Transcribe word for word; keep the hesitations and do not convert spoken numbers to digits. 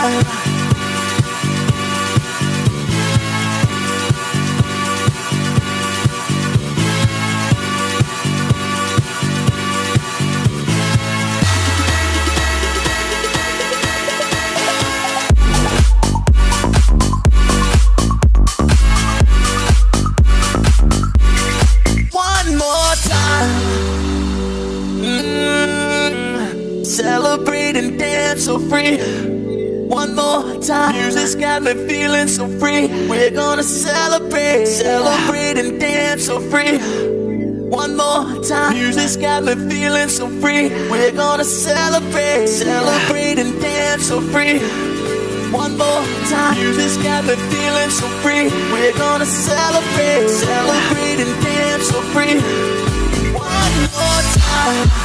time. Celebrate and dance so free. One more time. Music's got me feeling so free. We're gonna celebrate, celebrate and dance so free. One more time. Music's got me feeling so free. We're gonna celebrate, celebrate and dance so free. One more time. Music's got me feeling so free. We're gonna celebrate, celebrate and dance so free. One more time.